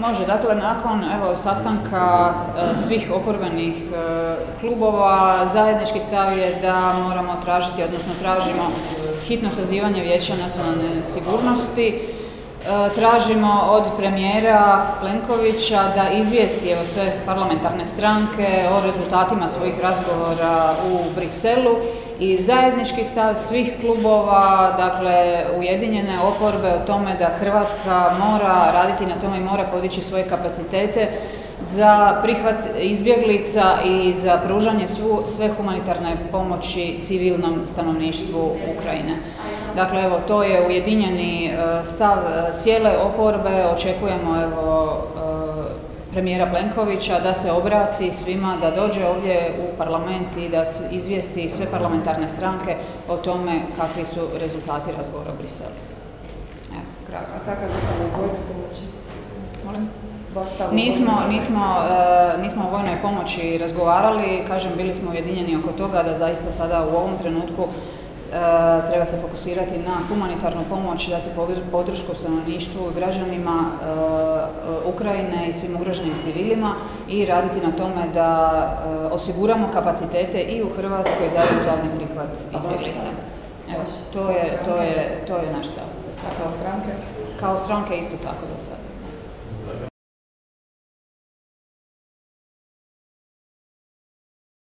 Može, dakle, nakon sastanka svih oporbenih klubova, zajednički stav je da moramo tražiti, odnosno tražimo hitno sazivanje Vijeća nacionalne sigurnosti. Tražimo od premijera Plenkovića da izvijesti sve parlamentarne stranke o rezultatima svojih razgovora u Briselu i zajednički stav svih klubova, dakle ujedinjene oporbe o tome da Hrvatska mora raditi na tome i mora podići svoje kapacitete za prihvat izbjeglica i za pružanje sve humanitarne pomoći civilnom stanovništvu Ukrajine. Dakle, evo, to je ujedinjeni stav cijele oporbe. Očekujemo, premijera Plenkovića da se obrati svima, da dođe ovdje u parlament i da izvijesti sve parlamentarne stranke o tome kakvi su rezultati razgovora u Briselu. Evo, kratko. A kakav je stav o vojnoj pomoći? Molim? Nismo o vojnoj pomoći razgovarali, kažem, bili smo ujedinjeni oko toga da zaista sada u ovom trenutku treba se fokusirati na humanitarnu pomoć, dati podršku stanovništvu i građanima Ukrajine i svim ugroženim civilima i raditi na tome da osiguramo kapacitete i u Hrvatskoj za eventualni prihvat izbjeglica. Evo, to je naš stav. Kao stranke? Kao stranke isto tako da sad.